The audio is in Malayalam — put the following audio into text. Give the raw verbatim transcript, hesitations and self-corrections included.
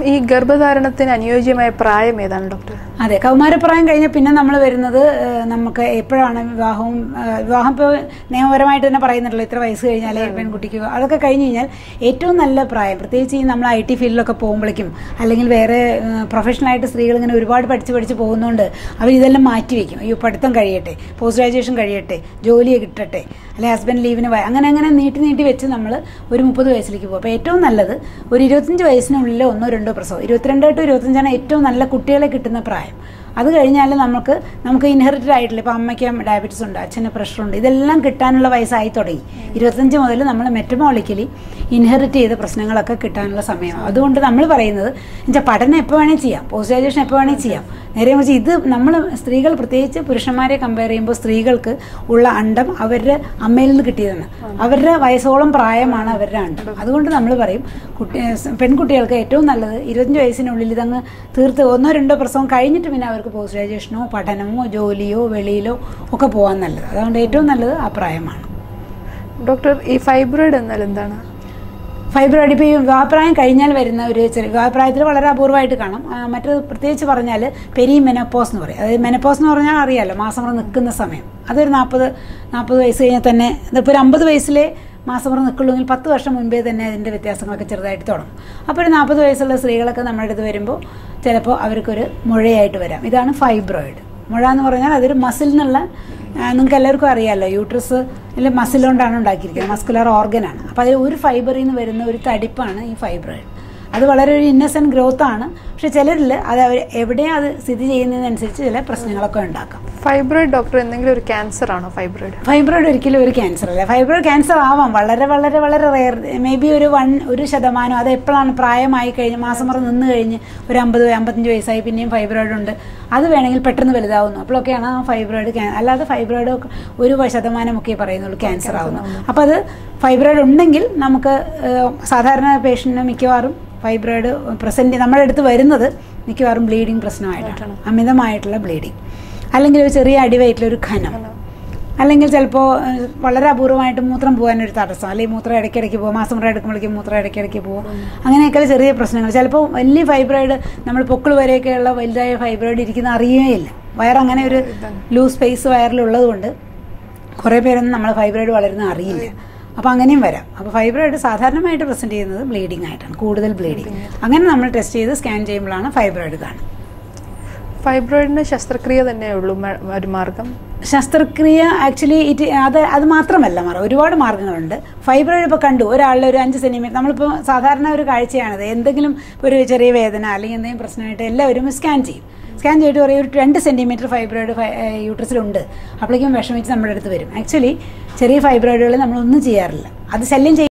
ഈ ഗർഭധാരണത്തിന് അനുയോജ്യമായ പ്രായം ഏതാണ് ഡോക്ടർ? അതെ, കൗമാരപ്രായം കഴിഞ്ഞാൽ പിന്നെ നമ്മൾ വരുന്നത് നമുക്ക് എപ്പോഴാണ് വിവാഹവും വിവാഹം ഇപ്പോൾ നിയമപരമായിട്ട് തന്നെ പറയുന്നുണ്ടല്ലോ ഇത്ര വയസ്സ് കഴിഞ്ഞാൽ പെൺകുട്ടിക്ക് അതൊക്കെ കഴിഞ്ഞ് കഴിഞ്ഞാൽ ഏറ്റവും നല്ല പ്രായം, പ്രത്യേകിച്ച് ഈ നമ്മൾ ഐ ടി ഫീൽഡിലൊക്കെ പോകുമ്പോഴേക്കും അല്ലെങ്കിൽ വേറെ പ്രൊഫഷണലായിട്ട് സ്ത്രീകൾ ഇങ്ങനെ ഒരുപാട് പഠിച്ച് പഠിച്ച് പോകുന്നതുകൊണ്ട് അവർ ഇതെല്ലാം മാറ്റി വയ്ക്കും. അയ്യോ പഠിത്തം കഴിയട്ടെ, പോസ്റ്റ് ഗ്രാജുവേഷൻ കഴിയട്ടെ, ജോലി കിട്ടട്ടെ, അല്ലെങ്കിൽ ഹസ്ബൻഡ് ലീവിന് അങ്ങനെ അങ്ങനെ നീട്ടി നീട്ടി വെച്ച് നമ്മൾ ഒരു മുപ്പത് വയസ്സിലേക്ക് പോകും. അപ്പോൾ ഏറ്റവും നല്ലത് ഒരു ഇരുപത്തഞ്ച് വയസ്സിനുള്ളിൽ ഒന്നോ രണ്ടോ പ്രസവം, ഇരുപത്തിരണ്ട് ടു ഇരുപത്തഞ്ചാണ് ഏറ്റവും നല്ല കുട്ടികളെ കിട്ടുന്ന പ്രായം. അത് കഴിഞ്ഞാൽ നമുക്ക് നമുക്ക് ഇൻഹെറിറ്റഡ് ആയിട്ടില്ല, ഇപ്പോൾ അമ്മയ്ക്ക് ഡയബറ്റീസ് ഉണ്ട്, അച്ഛന് പ്രഷറുണ്ട്, ഇതെല്ലാം കിട്ടാനുള്ള വയസ്സായി തുടങ്ങി. ഇരുപത്തഞ്ച് മുതൽ നമ്മൾ മെറ്റബോളിക്കലി ഇൻഹെറിറ്റ് ചെയ്ത പ്രശ്നങ്ങളൊക്കെ കിട്ടാനുള്ള സമയമാണ്. അതുകൊണ്ട് നമ്മൾ പറയുന്നത് എന്നുവെച്ചാൽ പഠനം എപ്പോൾ വേണമെങ്കിൽ ചെയ്യാം, പോസ്റ്റ് ഗ്രാജുവേഷൻ എപ്പോൾ വേണമെങ്കിൽ ചെയ്യാം. നേരെ മറിച്ച് ഇത് നമ്മൾ സ്ത്രീകൾ പ്രത്യേകിച്ച് പുരുഷന്മാരെ കമ്പയർ ചെയ്യുമ്പോൾ സ്ത്രീകൾക്ക് ഉള്ള അണ്ടം അവരുടെ അമ്മയിൽ നിന്ന് കിട്ടിയതാണ്. അവരുടെ വയസ്സോളം പ്രായമാണ് അവരുടെ അണ്ടം. അതുകൊണ്ട് നമ്മൾ പറയും കുട്ടി പെൺകുട്ടികൾക്ക് ഏറ്റവും നല്ലത് ഇരുപത്തഞ്ച് വയസ്സിനുള്ളിൽ ഇതങ്ങ് തീർത്ത് ഒന്നോ രണ്ടോ പ്രസവം കഴിഞ്ഞിട്ട് പിന്നെ അവർക്ക് പോസ്റ്റ് ഗ്രാജുവേഷനോ പഠനമോ ജോലിയോ വെളിയിലോ ഒക്കെ പോകാൻ നല്ലത്. അതുകൊണ്ട് ഏറ്റവും നല്ലത് ആ പ്രായമാണ്. ഡോക്ടർ, ഈ ഫൈബ്രോയിഡ് എന്നാൽ എന്താണ്? ഫൈബ്രോയിഡ് ഇപ്പോൾ ഈ വിവാഹപ്രായം കഴിഞ്ഞാൽ വരുന്ന ഒരു ചെറിയ വിവാഹപ്രായത്തിൽ വളരെ അപൂർവമായിട്ട് കാണും. മറ്റത് പ്രത്യേകിച്ച് പറഞ്ഞാൽ പെരി മെനപ്പോസ് എന്ന് പറയും. അതായത് മെനപ്പോസ് എന്ന് പറഞ്ഞാൽ അറിയാമല്ലോ, മാസമുറ നിൽക്കുന്ന സമയം. അതൊരു നാൽപ്പത് നാൽപ്പത് വയസ്സ് കഴിഞ്ഞാൽ തന്നെ, ഇതിപ്പോൾ ഒരു അമ്പത് വയസ്സിലെ മാസമുറ നിൽക്കുള്ളൂങ്കിൽ പത്ത് വർഷം മുൻപേ തന്നെ അതിൻ്റെ വ്യത്യാസങ്ങളൊക്കെ ചെറുതായിട്ട് തുടങ്ങും. അപ്പോൾ ഒരു നാൽപ്പത് വയസ്സുള്ള സ്ത്രീകളൊക്കെ നമ്മുടെ അടുത്ത് വരുമ്പോൾ ചിലപ്പോൾ അവർക്കൊരു മുഴയായിട്ട് വരാം. ഇതാണ് ഫൈബ്രോയിഡ്. മുഴ എന്ന് പറഞ്ഞാൽ അതൊരു മസിൽ എന്നുള്ള, നിങ്ങൾക്ക് എല്ലാവർക്കും അറിയാമല്ലോ, യൂട്രസ് അല്ലെങ്കിൽ മസിൽ കൊണ്ടാണ് ഉണ്ടാക്കിയിരിക്കുന്നത്, മസ്കുലർ ഓർഗനാണ്. അപ്പോൾ അതിൽ ഒരു ഫൈബറിൽ നിന്ന് വരുന്ന ഒരു തടിപ്പാണ് ഈ ഫൈബ്രോയിഡ്. അത് വളരെ ഒരു ഇന്നസെൻറ്റ് ഗ്രോത്ത് ആണ്. പക്ഷെ ചിലരിൽ അത് അവർ എവിടെയാണ് അത് സ്ഥിതി ചെയ്യുന്നതിനനുസരിച്ച് ചില പ്രശ്നങ്ങളൊക്കെ ഉണ്ടാക്കാം. ഫൈബ്രോയിഡ് ഡോക്ടർ എന്തെങ്കിലും ഒരു ക്യാൻസർ ആണോ ഫൈബ്രോയിഡ്? ഫൈബ്രോയിഡ് ഒരിക്കലും ഒരു ക്യാൻസർ അല്ല. ഫൈബ്രോയിഡ് ക്യാൻസർ ആവാം, വളരെ വളരെ വളരെ റെയർ, മേ ബി ഒരു വൺ ഒരു ശതമാനം. അത് എപ്പോഴാണ് പ്രായമായി കഴിഞ്ഞ് മാസമുറ നിന്ന് കഴിഞ്ഞ് ഒരു അമ്പത് അമ്പത്തഞ്ച് വയസ്സായി പിന്നെയും ഫൈബ്രോയിഡ് ഉണ്ട്, അത് വേണമെങ്കിൽ പെട്ടെന്ന് വലുതാവുന്നു, അപ്പോഴൊക്കെയാണ് ആ ഫൈബ്രോയിഡ്. അല്ലാതെ ഫൈബ്രോയിഡ് ഒരു ശതമാനമൊക്കെ പറയുന്നുള്ളൂ ക്യാൻസർ ആവുന്നു. അപ്പോൾ അത് ഫൈബ്രോയിഡ് ഉണ്ടെങ്കിൽ നമുക്ക് സാധാരണ പേഷ്യൻറ്റിന് മിക്കവാറും ഫൈബ്രോയിഡ് പ്രസൻറ്റ് നമ്മുടെ അടുത്ത് വരുന്നത് മിക്കവാറും ബ്ലീഡിങ് പ്രശ്നമായിട്ടാണ്, അമിതമായിട്ടുള്ള ബ്ലീഡിങ്, അല്ലെങ്കിൽ ഒരു ചെറിയ അടിവയറ്റിലൊരു ഖനം, അല്ലെങ്കിൽ ചിലപ്പോൾ വളരെ അപൂർവമായിട്ട് മൂത്രം പോകാനൊരു തടസ്സം, അല്ലെങ്കിൽ മൂത്രം ഇടയ്ക്കിടയ്ക്ക് പോകും, മാസമുറ എടുക്കുമ്പോഴേക്കും മൂത്രം ഇടയ്ക്കിടയ്ക്ക് പോകും, അങ്ങനെയൊക്കെ ചെറിയ പ്രശ്നങ്ങൾ. ചിലപ്പോൾ വലിയ ഫൈബ്രോയിഡ് നമ്മൾ പൊക്കിൾ വരെയൊക്കെയുള്ള വലുതായ ഫൈബ്രോയിഡ് ഇരിക്കുന്ന അറിയുകയില്ല. വയറങ്ങനെ ഒരു ലൂസ് സ്പേസ് വയറിലുള്ളത് കൊണ്ട് കുറേ പേരൊന്നും നമ്മൾ ഫൈബ്രോയിഡ് വളരുന്ന അറിയില്ല. അപ്പോൾ അങ്ങനെയും വരാം. അപ്പോൾ ഫൈബ്രോയിഡ് സാധാരണമായിട്ട് പ്രസൻറ്റ് ചെയ്യുന്നത് ബ്ലീഡിംഗ് ആയിട്ടാണ്, കൂടുതൽ ബ്ലീഡിങ്. അങ്ങനെ നമ്മൾ ടെസ്റ്റ് ചെയ്ത് സ്കാൻ ചെയ്യുമ്പോഴാണ് ഫൈബ്രോയിഡ് കാണുന്നത്. ഫൈബ്രോയിഡിന് ശസ്ത്രക്രിയ തന്നെയുള്ളൂ ഒരു മാർഗം? ശസ്ത്രക്രിയ ആക്ച്വലി ഇറ്റ് അത് അത് മാത്രമല്ല മാറും, ഒരുപാട് മാർഗ്ഗങ്ങളുണ്ട്. ഫൈബ്രോയിഡ് ഇപ്പോൾ കണ്ടു ഒരാളുടെ ഒരു അഞ്ച് സെൻറ്റിമീറ്റർ, നമ്മളിപ്പോൾ സാധാരണ ഒരു കാഴ്ചയാണത്, എന്തെങ്കിലും ഒരു ചെറിയ വേദന അല്ലെങ്കിൽ എന്തെങ്കിലും പ്രശ്നമായിട്ട് എല്ലാവരും സ്കാൻ ചെയ്യും. സ്കാൻ ചെയ്തിട്ട് പറയും ഒരു രണ്ട് സെൻറ്റിമീറ്റർ ഫൈബ്രോയിഡ് യൂട്രസിലുണ്ട്, അപ്പോഴേക്കും വിഷമിച്ച് നമ്മുടെ അടുത്ത് വരും. ആക്ച്വലി ചെറിയ ഫൈബ്രോയിഡുകൾ നമ്മളൊന്നും ചെയ്യാറില്ല, അത് ശല്യം ചെയ്യും.